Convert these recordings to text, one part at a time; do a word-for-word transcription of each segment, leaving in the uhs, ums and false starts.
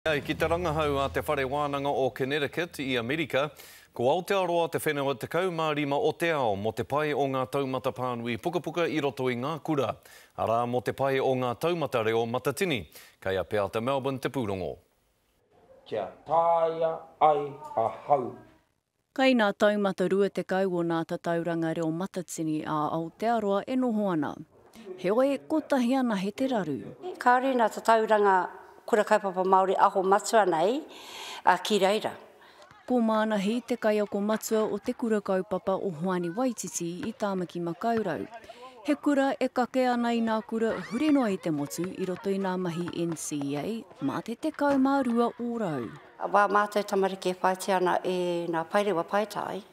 Ki te rangahau a te whare wānanga o Connecticut i Amerika, ko Aotearoa te whenua te kaumārima o te ao mo te pai o ngā taumata pānui puka puka i roto i ngā kura, arā mo te pai o ngā taumata reo matatini, kei a pēata Melbourne te pūrongo. Kia tāia ai a hau. Kei nā taumata rua te kau o nā tatauranga reo matatini a Aotearoa e noho ana. Heoi, ko tahi ana he te raru. Karere nā tatauranga kura kaupapa Māori aho matua nei a ki reira. Ko māna hi te kai ako matua o te kura kaupapa o Hoani Waititi i Tāmaki Makaurau. He kura e kake ana i nā kura hure noa i te motu i roto i nā mahi N C A mā te te kau mā rua o rau. Wā mātou tamariki e whaiti ana e nā pairewa paitai.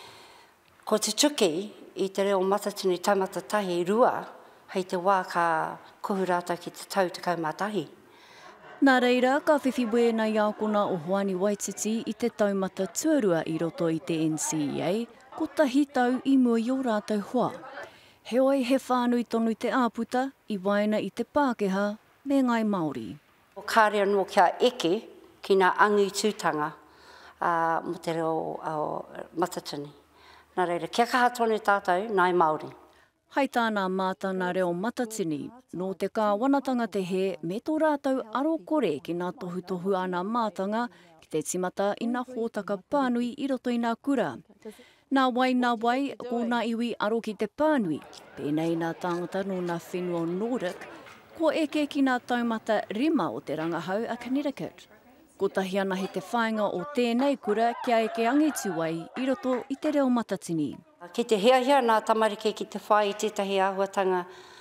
Ko te tuki i te reo matatini taumata tahi rua hei te wā ka kuhurata ki te tau te kaumātahi. Nā reira, ka whiwhiwe nei ākona o Hoani Waititi i te taumata tuarua i roto i te N C A, ko tahi tau i mua i o rātou hoa. Heoi he whānui tonu te āputa, i waina i te Pākehā, me ngai Māori. O kāre anō kia eke ki nā angi tūtanga uh, mo te reo uh, matatini. Nā reira, kia kaha tonu tātou, nai Māori. Hei tāna mātana reo matatini, no te kāwanatanga te he me tō rātou aro kore ki nā tohu tohu ana mātanga ki te timata i nā hōtaka pānui i roto i nā kura. Nā wai nā wai, ko nā iwi aro ki te pānui, pēnei nā tāngata no nā whenua Nordic, ko eke ki nā taumata rima o te rangahau a Connecticut. Ko tahi ana he te whainga o tēnei kura kia eke angitu ai i roto i te reo matatini. Ki te hea hea nā tamariki ki te whai i tētahi āhuatanga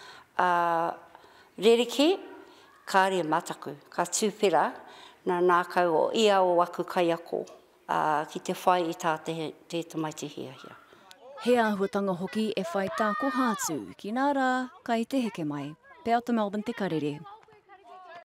uh, reriki, kāre mataku, ka tūpera nā nākau o ia o aku kai ako uh, ki te whai i tā te, te tamaiti hea hea. He āhuatanga hoki e whai tāko hātu, ki nā rā, kai te heke mai. Pēata Melbourne te Karere.